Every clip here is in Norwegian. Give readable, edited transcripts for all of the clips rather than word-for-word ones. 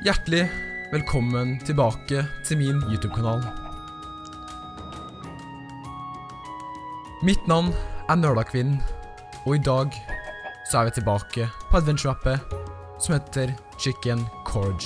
Hjertelig velkommen tilbake til min YouTube-kanal. Mitt navn er Nerdakvinnen, og i dag så er vi tilbake på adventure-appet som heter Chicken Courage.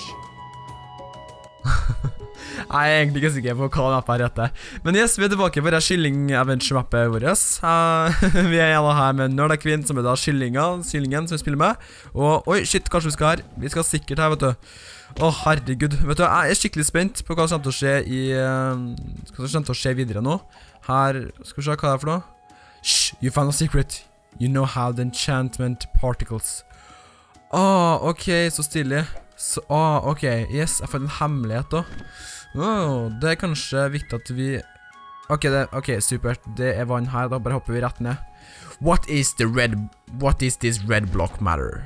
Jeg er egentlig ikke sikker på hva den appen heter. Men yes, vi er tilbake på det kylling-adventure-mappet vårt. Vi er gjerne her med Nerdakvinnen, som er da kyllingen som vi spiller med. Og, oi, shit, kanskje vi skal her. Vi skal sikkert her, vet du. Åh, herregud. Vet du, jeg er skikkelig spent på hva som kommer til å skje hva som kommer til å skje videre nå. Her, skal vi se hva det er for noe. Shh, you found a secret. You know how the enchantment particles. Ok, så stilig. Ok, yes, jeg får en hemmelighet da. Det er kanskje viktig at vi... Ok, supert. Det er vann her, da bare hopper vi rett ned. What is this red block matter?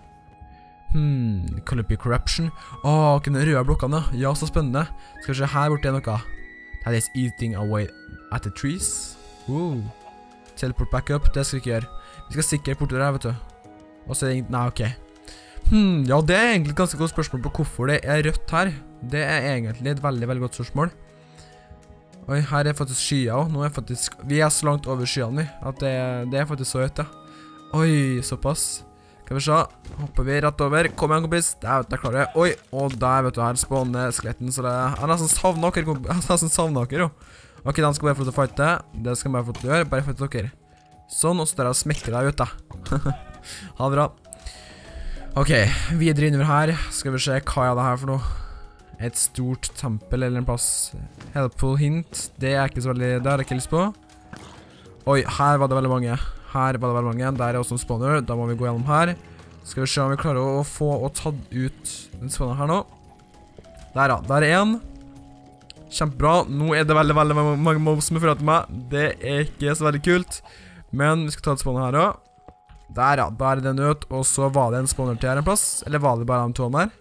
Can it be corruption? Ok, den røde blokkene. Ja, så spennende. Skal vi se, her borte er noe. That is eating away at the trees. Teleport back up, det skal vi ikke gjøre. Vi skal sikkert borte der, vet du. Og så er det... Nei, ok. Ja, det er egentlig et ganske godt spørsmål på hvorfor det er rødt her. Det er egentlig et veldig, veldig godt spørsmål. Oi, her er faktisk skyer også. Nå er faktisk... Vi er så langt over skyene, vi. At det er faktisk så høyt, ja. Oi, såpass. Skal vi se. Hopper vi rett over. Kom igjen, kompis. Det er klare. Oi, og der, vet du, her spåner skeletten. Så det er... Jeg har nesten savnet dere, kompis. Jeg har nesten savnet dere, jo. Ok, den skal bare få til å fighte. Det skal jeg bare få til å gjøre. Bare fighte dere. Sånn, og så der jeg smekker deg ut, da. Ha det bra. Ok, videre innover her. Skal vi se hva er det her for noe. Et stort tempel eller en plass. Helpful hint. Det er ikke så veldig... Det har jeg ikke lyst på. Oi, her var det veldig mange. Der er også en spawner. Da må vi gå gjennom her. Skal vi se om vi klarer å få og tatt ut den spawner her nå. Der ja, der er en. Kjempebra. Nå er det veldig mange mobs som er forrett meg. Det er ikke så veldig kult. Men vi skal ta et spawner her også. Der ja, der er den ut. Og så var det en spawner til her en plass. Eller var det bare de to der?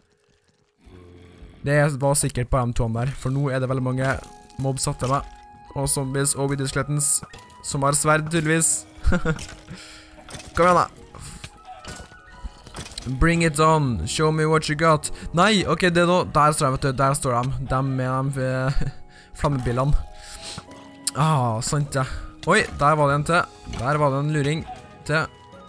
Det var sikkert bare de to der. For nå er det veldig mange mobs satt til meg. Og zombies og videoskeletens som har sverd tydeligvis. Kom igjen da. Bring it on. Show me what you got. Nei, ok, det er nå. Der står de, vet du. Der står de. De med de flammebillene. Sant ja. Oi, der var det en til. Der var det en luring til.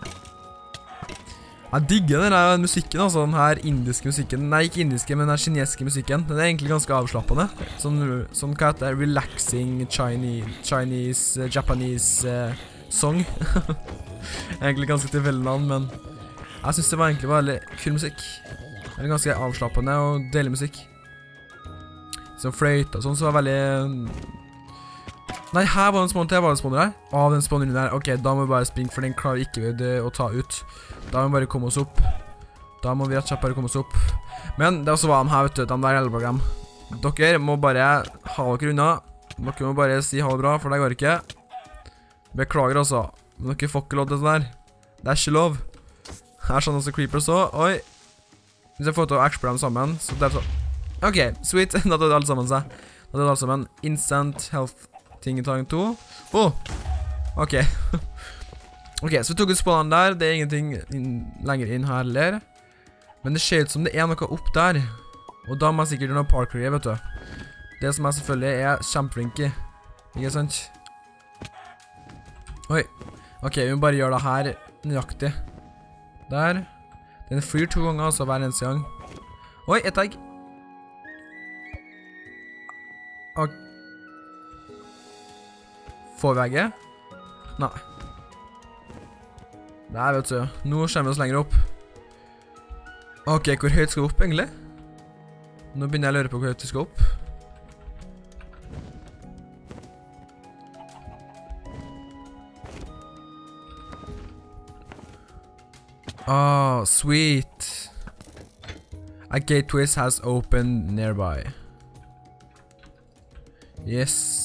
Jeg digger denne musikken, altså, den her indiske musikken. Nei, ikke indiske, men den kinesiske musikken. Den er egentlig ganske avslappende. Sånn hva heter det? Relaxing Chinese, Japanese song. Egentlig ganske tilfeldig navn, men jeg synes det var egentlig veldig kul musikk. Det er ganske avslappende og deilig musikk. Sånn fløyt og sånn, så var veldig... Nei, her var den spawner til, var det spawner her? Den spawner der. Ok, da må vi bare springe, for den klarer ikke vi å ta ut. Da må vi bare komme oss opp. Men det også var de her, vet du, de der hjelper. Dere må bare ha dere unna. Dere må bare si ha det bra, for det går ikke. Beklager altså. Men dere får ikke lov til det der. Det er ikke lov. Her sånn også creepers også. Oi. Hvis jeg får til å explore dem sammen, så det er så... Ok, sweet. Da tar det alle sammen seg. Da tar det alle sammen. Instant health. Tingetang 2. Ok. Ok, så vi tok ut spawnen der. Det er ingenting lenger inn her heller. Men det ser ut som det er noe opp der. Og da må jeg sikkert gjøre noe parkour, vet du. Det som jeg selvfølgelig er kjempeflink i. Ikke sant? Oi. Ok, vi må bare gjøre det her nøyaktig. Der. Den flyr 2 ganger, altså hver eneste gang. Oi, et egg. Ok. Får vi egget? Nei. Der, vet du. Nå kommer vi oss lenger opp. Ok, hvor høyt skal vi opp, egentlig? Nå begynner jeg å lure på hvor høyt vi skal opp. Sweet. A gateway has opened nearby. Yes.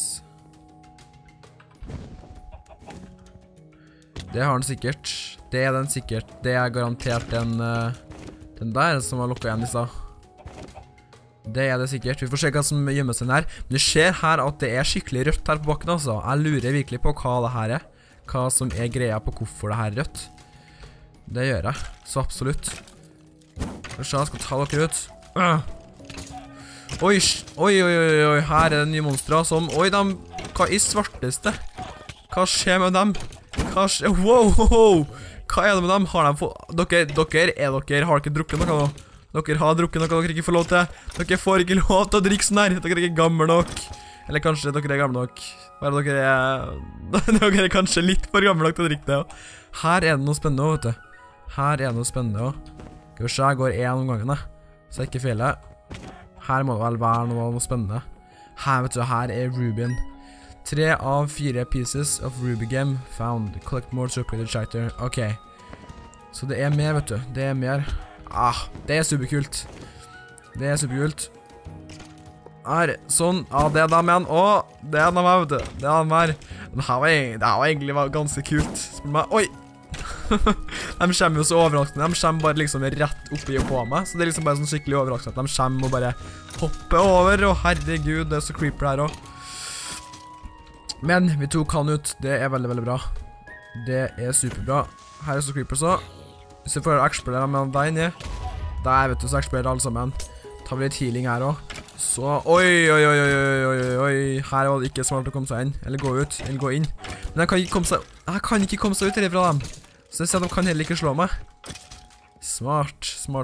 Det har den sikkert. Det er den sikkert. Det er garantert den der som var lukket igjen i sted. Det er det sikkert. Vi får se hva som gjemmer seg her. Men du ser her at det er skikkelig rødt her på bakken, altså. Jeg lurer virkelig på hva det her er. Hva som er greia på hvorfor det her er rødt. Det gjør jeg. Så absolutt. Først jeg skal ta dere ut. Oi, her er det nye monstre som... Oi, hva i svarteste? Hva skjer med dem? Wow! Hva er det med dem? Har de fått... Dere har ikke drukket noe nå? Dere har drukket noe dere ikke får lov til. Dere får ikke lov til å drikke sånn her. Dere er ikke gamle nok. Eller kanskje dere er gamle nok. Bare dere er kanskje litt for gamle nok til å drikke det. Her er det noe spennende også, vet du. Her er det noe spennende også. Skal vi se, jeg går en om gangen, så jeg ikke feiler. Her må det vel være noe spennende. Her, vet du, her er Rubien. 3 av 4 pieces of Ruby Gem found. Collect more to upgrade the character. Ok. Så det er mer, vet du. Det er mer. Det er superkult. Det er superkult. Her, sånn. Det er dem igjen. Det er dem her, vet du. Det er dem her. Det her var egentlig ganske kult. Spør meg. Oi! De kommer jo så overraskende. De kommer bare liksom rett oppi og på meg. Så det er liksom bare sånn skikkelig overraskende at de kommer og bare hopper over. Herregud, det er så creepy her også. Men vi tok han ut. Det er veldig, veldig bra. Det er superbra. Her er så creepy så. Hvis vi får eksplodere med deg inni. Der, vet du, så eksploderer alle sammen. Tar vi litt healing her også. Så, oi. Her var det ikke smart å komme seg inn. Eller gå ut, eller gå inn. Men jeg kan ikke komme seg ut herifra dem. Så jeg ser at de kan heller ikke slå meg. Smart.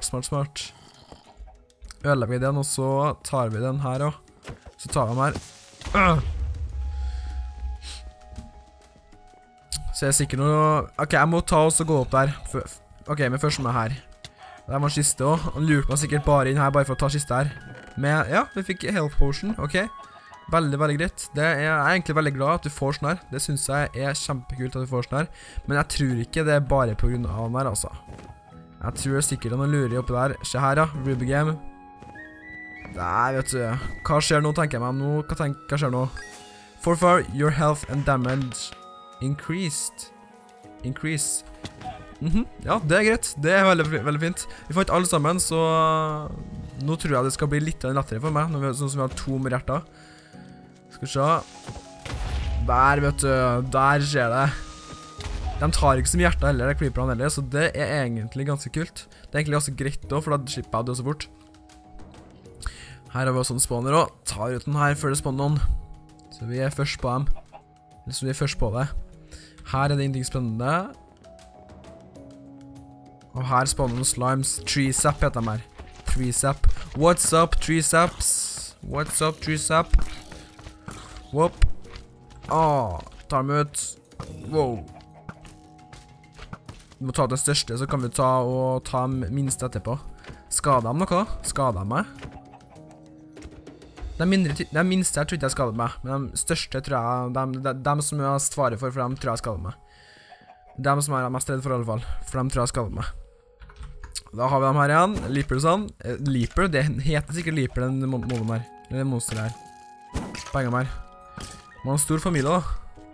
Øler vi den, og så tar vi den her også. Så tar vi den her. Så er det sikkert noe... Ok, jeg må ta oss og gå opp der. Ok, men først må jeg her. Der var kiste også. Han lurte meg sikkert bare inn her, bare for å ta kiste her. Men ja, vi fikk health potion, ok. Veldig, veldig greit. Jeg er egentlig veldig glad at du får sånn her. Det synes jeg er kjempekult at du får sånn her. Men jeg tror ikke det er bare på grunn av den her, altså. Jeg tror det er sikkert noen lurer oppi der. Se her, ja. Ruby Game. Der, vet du. Hva skjer nå, tenker jeg meg nå? Hva skjer nå? For far, your health and damage increased. Ja, det er greit. Det er veldig, veldig fint. Vi får ikke alle sammen, så nå tror jeg det skal bli litt lettere for meg, sånn som vi har 2 med hjerter. Skal vi se. Der, vet du. Der skjer det. De tar ikke så mye hjerter heller, det creeperne heller, så det er egentlig ganske kult. Det er egentlig ganske greit også, for da slipper jeg det så fort. Her har vi også en spawner også. Tar ut den her før det spawner noen. Så vi er først på dem. Eller så vi er først på det. Her er det ingenting spennende. Og her spawner noen slimes. Treesap heter de her. Treesap. What's up, Treesaps? What's up, Treesap? Whoop. Tar dem ut. Wow. Vi må ta det største, så kan vi ta minst etterpå. Skader de noe? Skader de meg? De minste her tror ikke jeg skader meg, men de største tror jeg, de som jeg har svaret for dem tror jeg skader meg. De som jeg er mest redd for i alle fall, for dem tror jeg skader meg. Da har vi dem her igjen, Leapersene. Leaper, det heter sikkert Leaper den moden her, eller den monster her. Begge dem her. Man har en stor familie da.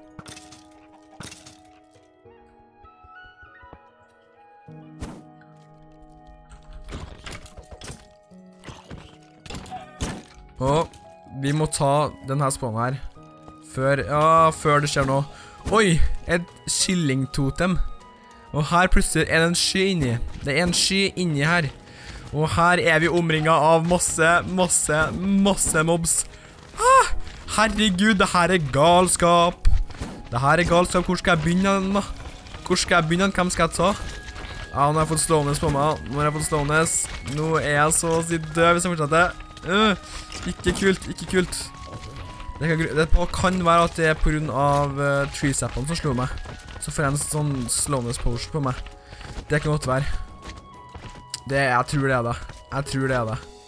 Og vi må ta denne spawnen her før det skjer noe. Oi, et kyllingtotem. Og her plutselig er det en sky inni. Det er en sky inni her. Og her er vi omringet av masse mobs. Herregud, det her er galskap. Det her er galskap. Hvor skal jeg begynne den da? Hvor skal jeg begynne den? Hvem skal jeg ta? Nå har jeg fått slowness på meg. Nå er jeg så å si død hvis jeg fortsetter. Ikke kult. Det kan være at det er på grunn av treesappene som slo meg. Så får jeg en sånn slowness potion på meg. Det kan godt være. Jeg tror det er det. Jeg tror det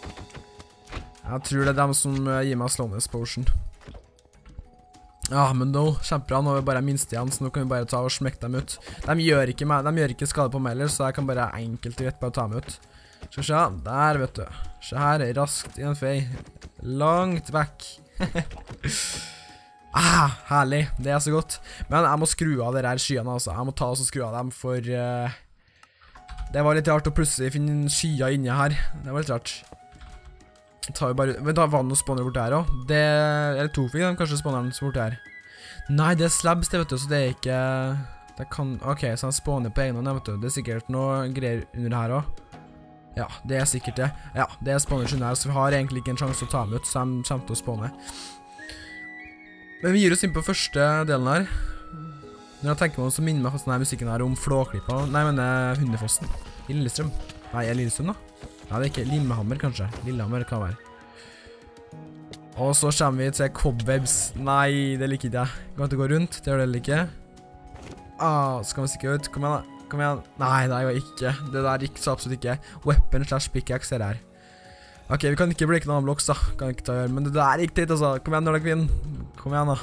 er dem som gir meg slowness potion. Ja, men nå kjempebra. Nå er vi bare minst igjen, så nå kan vi bare ta og smekke dem ut. De gjør ikke skade på meg heller, så jeg kan bare enkelt og greit bare ta dem ut. Skal vi se, der vet du. Se her, raskt i en fei. Langt vekk. Herlig, det er så godt. Men jeg må skru av de her skyene altså. Jeg må ta og skru av dem, for det var litt rart å plutselig finne skyer inni her. Det var litt rart. Men da var det noen spawner borte her også. Eller to fikk de kanskje spawneren som borte her. Nei, det er slabs det, vet du, så det er ikke... Ok, så han spawner på egen hånd, vet du. Det er sikkert noe greier under her også. Ja, det er sikkert det. Ja, det er spawner skjønner jeg, så vi har egentlig ikke en sjanse å ta dem ut, så de kommer til å spawne. Men vi gir oss inn på første delen her. Når jeg tenker meg om, så minner meg faktisk denne musikken her om Flåklippa. Nei, men Hundefossen. I Lillestrøm. Nei, er Lillestrøm da? Ja, det er ikke Lillehammer kanskje. Lillehammer kan være. Og så kommer vi til Cobwebs. Nei, det liker ikke jeg. Kan ikke gå rundt, det gjør det ikke. Skal vi stikke ut? Kom igjen da. Kom igjen. Nei, det gjør ikke. Det der gikk så absolutt ikke. Weapon / pickaxe er det her. Ok, vi kan ikke breake noen blocks da. Kan ikke ta gjøre, men det der gikk dit altså. Kom igjen når dere vinner. Kom igjen da.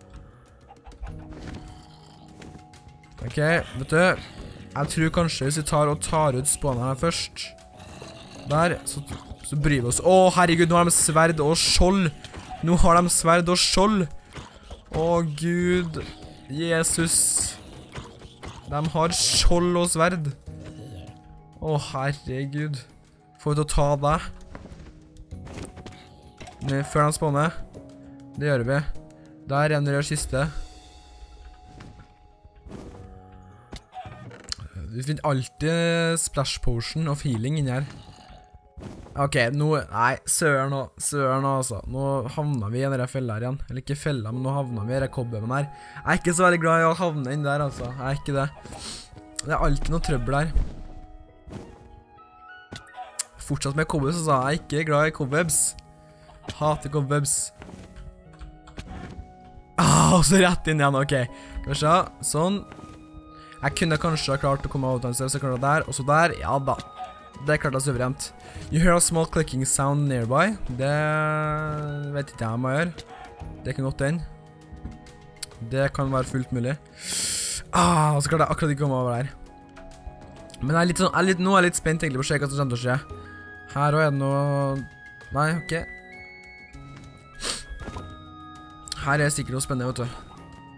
Ok, vet du. Jeg tror kanskje hvis vi tar ut spawnen her først. Der, så bryr vi oss. Herregud, nå har de sverd og skjold. Nå har de sverd og skjold. Gud. Jesus. De har skjold og sverd. Herregud. Får vi til å ta deg? Før de spawner. Det gjør vi. Der er en rød kiste. Vi finner alltid splash potion of healing inni her. Ok, nå, nei, søren altså. Nå havner vi i denne fella her igjen. Eller ikke fella, men nå havner vi i denne cobweben her. Jeg er ikke så veldig glad i å havne inn der, altså. Jeg er ikke det. Det er alltid noe trøbbel her. Fortsatt med cobwebs, altså. Jeg er ikke glad i cobwebs. Hater cobwebs. Og så rett inn igjen, ok. Skal vi se, sånn. Jeg kunne kanskje ha klart å komme av den, så jeg klarte der, og så der, ja da. Det klarte jeg suverent. You hear a small clicking sound nearby. Det vet ikke jeg om jeg gjør. Det kan godt den. Det kan være fullt mulig. Så klarte jeg akkurat ikke komme over der. Men jeg er litt sånn, nå er jeg litt spent egentlig på å se hva som kommer til å skje. Her også er det noe... Nei, ok. Her er det sikkert noe spennende, vet du.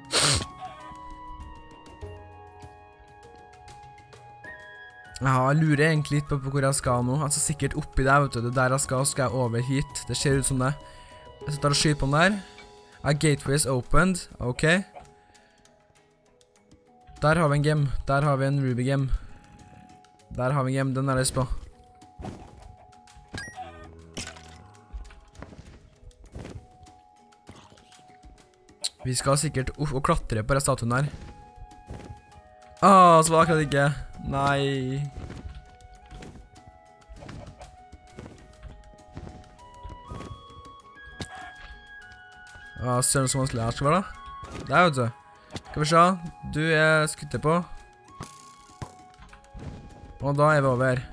Jeg lurer egentlig litt på hvor jeg skal nå. Altså sikkert oppi der, vet du. Det der jeg skal jeg over hit. Det ser ut som det. Jeg tar og skyter på den der. A gateway is opened. Ok. Der har vi en gem. Der har vi en ruby gem. Der har vi en gem. Den er jeg lyst på. Vi skal sikkert opp og klatre på den statuen der. Så var det akkurat ikke. Nei. Søren så vanskelig her skal være da. Der, vet du. Skal vi se. Du er skutt på. Og da er vi over.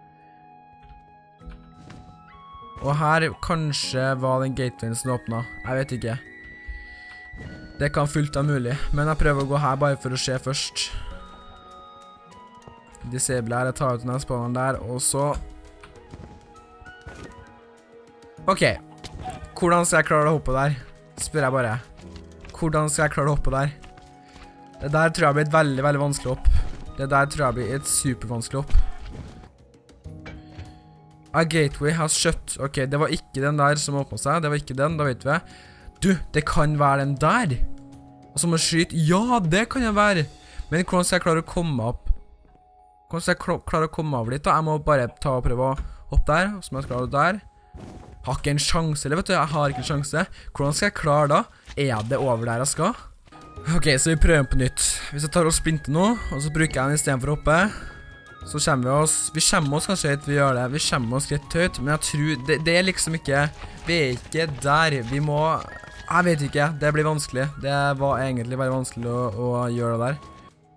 Og her kanskje var den gatewayen som åpnet. Jeg vet ikke. Det kan fullt av mulig. Men jeg prøver å gå her bare for å se først. Disable her, jeg tar ut denne spawnen der, og så... Ok. Hvordan skal jeg klare å hoppe der? Spør jeg bare. Hvordan skal jeg klare å hoppe der? Det der tror jeg blir et veldig, veldig vanskelig hopp. Det der tror jeg blir et supervanskelig hopp. A gateway has shut. Ok, det var ikke den der som åpnet seg. Det var ikke den, da vet vi. Du, det kan være den der. Og så må jeg skyte. Ja, det kan jeg være. Men hvordan skal jeg klare å komme opp? Hvordan skal jeg klare å komme over dit da? Jeg må bare ta og prøve å hoppe der. Og så må jeg klare der. Har ikke en sjanse, eller vet du? Jeg har ikke en sjanse. Hvordan skal jeg klare da? Er det over der jeg skal? Ok, så vi prøver på nytt. Hvis jeg tar og sprinter nå, og så bruker jeg den i stedet for å hoppe, så kommer vi kommer oss kanskje hit vi gjør det. Vi kommer oss litt høyt, men jeg tror, det er liksom ikke, vi er ikke der. Vi må, jeg vet ikke, det blir vanskelig. Det var egentlig veldig vanskelig å gjøre det der.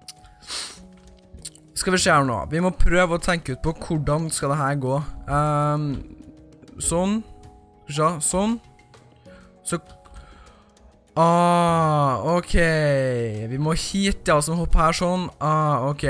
Skal vi se her nå. Vi må prøve å tenke ut på hvordan skal det her gå. Sånn. Sånn. Så... ok. Vi må hit, ja, som hopper her sånn. Ok.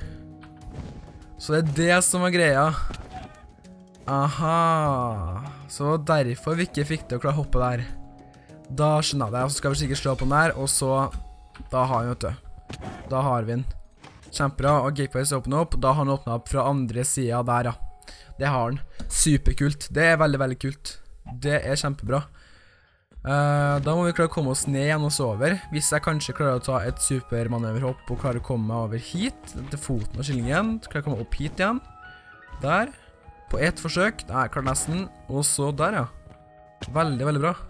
Så det er det som er greia. Aha. Så derfor vi ikke fikk det å klare å hoppe der. Da skjønner jeg det. Og så skal vi sikkert slå på den der, og så... Da har vi, vet du. Da har vi den. Kjempebra, og gateway er åpnet opp. Da har den åpnet opp fra andre siden der, ja. Det har den. Superkult. Det er veldig, veldig kult. Det er kjempebra. Da må vi klare å komme oss ned igjen og så over. Hvis jeg kanskje klarer å ta et supermanøverhopp og klarer å komme meg over hit, til foten av skillingen, så klarer jeg å komme opp hit igjen. Der. På ett forsøk. Nei, klart nesten. Og så der, ja. Veldig, veldig bra.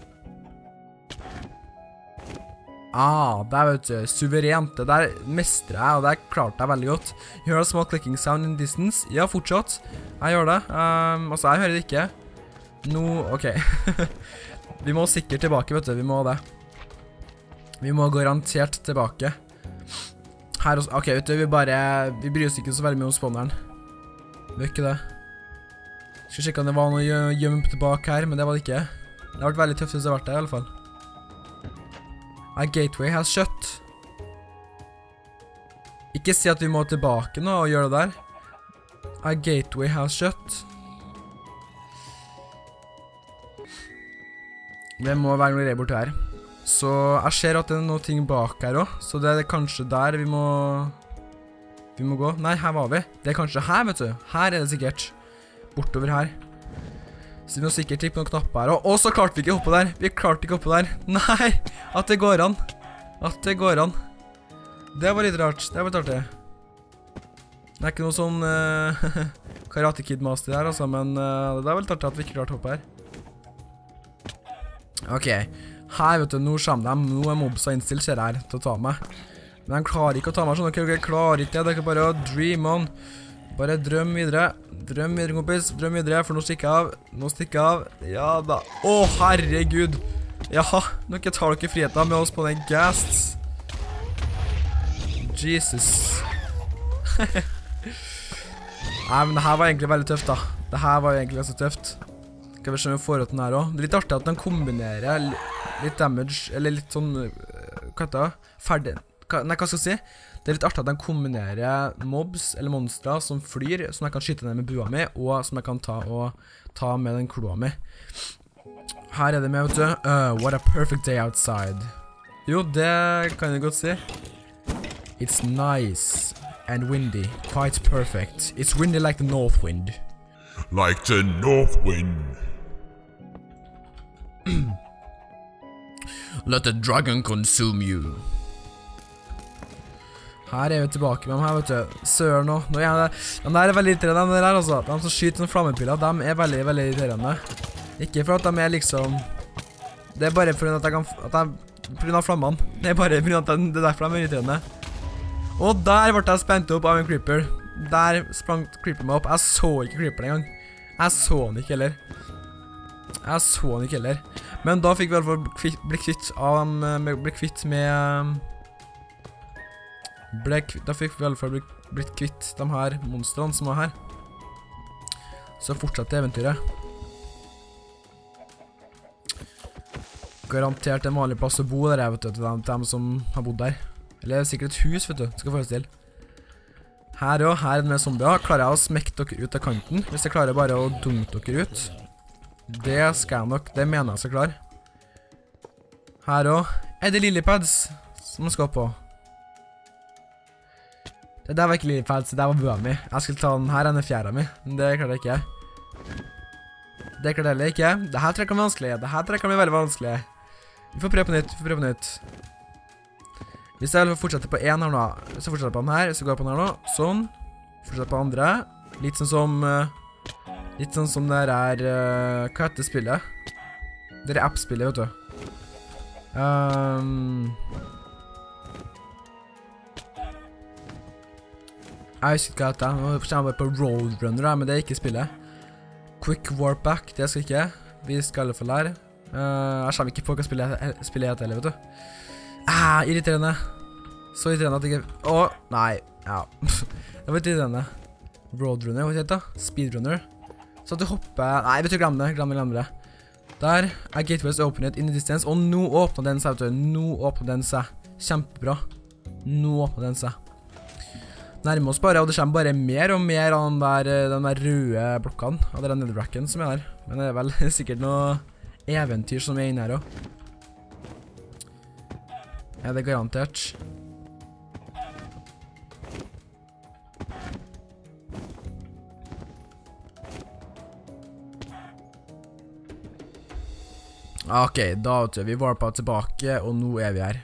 Der vet du, suverent. Det der mestrer jeg, og det klarte jeg veldig godt. You hear a small clicking sound in distance. Ja, fortsatt. Jeg gjør det. Altså, jeg hører det ikke. Nå, ok. Vi må sikkert tilbake, vet du. Vi må det. Vi må garantert tilbake. Her også. Ok, vet du, vi bryr oss ikke så veldig mye om spawneren. Vi gjør ikke det. Skal sjekke om det var noe gjemme tilbake her, men det var det ikke. Det har vært veldig tøft hvis det har vært det, i alle fall. A gateway has shut. Ikke si at vi må tilbake nå og gjøre det der. A gateway has shut. Det må være noe greier borte her. Så jeg ser at det er noe ting bak her også. Så det er kanskje der vi må gå. Nei, her var vi. Det er kanskje her, vet du. Her er det sikkert. Bortover her. Så vi må sikkert trykke på noen knapper her. Og så klarte vi ikke å hoppe der. Vi klarte ikke å hoppe der. Nei, at det går an. At det går an. Det var litt rart. Det var litt artig. Det er ikke noe sånn Karate Kid Master her, altså. Men det var litt artig at vi ikke klarte å hoppe her. Ok. Her, vet du, nå kommer de. Nå er mobsa innstilt, ser jeg her, til å ta meg. Men de klarer ikke å ta meg sånn. Dere klarer ikke det. Det er ikke bare å dream on. Bare drøm videre. Drøm videre, kompis. Drøm videre, for nå stikker jeg av. Nå stikker jeg av. Ja da. Å, herregud. Jaha, dere tar dere friheten med oss på den gasts. Jesus. Nei, men det her var egentlig veldig tøft da. Det her var egentlig ganske tøft. Skal vi se om vi får ut den her også. Det er litt artig at den kombinerer litt damage, eller litt sånn, hva heter det? Ferdig. Nei, hva skal jeg si? Det er litt artig at den kombinerer mobs, eller monstre, som flyr, som jeg kan skyte ned med bua mi, og som jeg kan ta med den kloa mi. Her er det med, vet du. What a perfect day outside. Jo, det kan jeg godt si. It's nice and windy. Quite perfect. It's windy like the north wind. Like the north wind. Let the dragon consume you. Her er vi tilbake med dem her, vet du. Sør nå. Nå er det. De der er veldig irriterende, de der altså. De som skyter noen flammepiler, de er veldig, veldig irriterende. Ikke for at de er liksom... Det er bare for at jeg kan... På grunn av flammene. Det er bare for at det er derfor de er irriterende. Og der ble jeg spent opp av en creeper. Der sprang creeper meg opp. Jeg så ikke creeperen engang. Jeg så han ikke heller. Men da fikk vi i hvert fall bli kvitt med... Da fikk vi i alle fall blitt kvitt de her monstrene som var her. Så fortsatte eventyret. Garantert en vanlig plass å bo der, vet du, til dem som har bodd der. Eller sikkert et hus, vet du, skal forestille. Her også, her er det med zombier. Klarer jeg å smekke dere ut av kanten? Hvis jeg klarer bare å dunke dere ut. Det skal jeg nok, det mener jeg skal klare. Her også. Er det lilypads som skal på? Det der var ikke lilypads, det der var bua mi. Jeg skulle ta den her, denne fjæra mi. Men det klarer jeg ikke. Det klarer jeg heller ikke. Det her trekker meg vanskelig. Det her trekker meg veldig vanskelig. Vi får prøve på nytt, Hvis jeg fortsetter på en her nå, hvis jeg fortsetter på den her, hvis jeg går på den her nå, sånn. Fortsetter på andre. Litt sånn som det er, hva heter spillet? Det er app-spillet, vet du. Jeg husker ikke hva det heter. Nå kommer jeg bare på Roadrunner, men det er ikke spillet. Quick Warp Back, det skal ikke. Vi skal i hvert fall lære. Jeg kommer ikke på hva spillet heter heller, vet du. Irriterende. Så irriterende at jeg ikke... nei. Ja. Det var litt irriterende. Roadrunner, hva heter det? Speedrunner. Så at du hopper... Nei, vet du, glem det. Der er gateways opened in the distance. Og nå åpner den seg, vet du. Nå åpner den seg. Kjempebra. Nå åpner den seg. Nærmer oss bare, og det kommer bare mer og mer av de der røde blokkene. Av den netherracken som er der. Men det er vel sikkert noe eventyr som er inne her også. Ja, det er garantert. Ok, da vet du, vi warpa tilbake, og nå er vi her.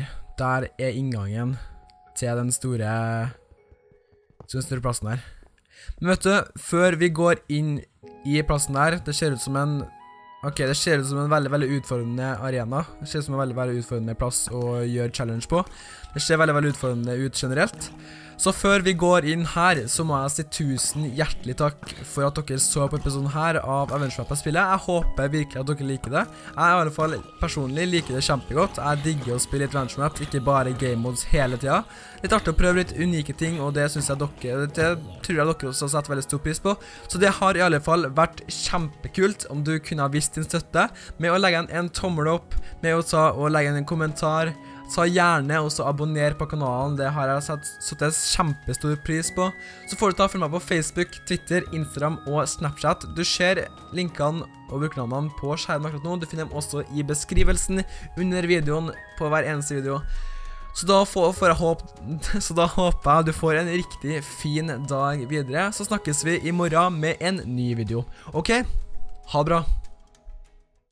Der er inngangen til den store plassen her. Men vet du, før vi går inn i plassen der, det ser ut som en det ser ut som en veldig, veldig utfordrende arena. Det ser ut som en veldig, veldig utfordrende plass å gjøre challenge på. Det ser veldig, veldig utfordrende ut generelt. Så før vi går inn her, så må jeg si 1000 hjertelig takk for at dere så på episoden her av Adventure-spillet. Jeg håper virkelig at dere liker det. Jeg i alle fall personlig liker det kjempegodt. Jeg digger å spille litt Adventure-map, ikke bare game modes hele tiden. Litt artig å prøve litt unike ting, og det synes jeg det tror jeg dere også setter veldig stor pris på. Så det har i alle fall vært kjempekult om du kunne ha vist din støtte med å legge en tommel opp, med å legge en kommentar. Så gjerne også abonner på kanalen, det har jeg satt kjempestor pris på. Så får du ta følge meg på Facebook, Twitter, Instagram og Snapchat. Du ser linkene og brukernavnene på skjermen akkurat nå. Du finner dem også i beskrivelsen under videoen på hver eneste video. Så da håper jeg du får en riktig fin dag videre. Så snakkes vi i morgen med en ny video. Ok? Ha det bra!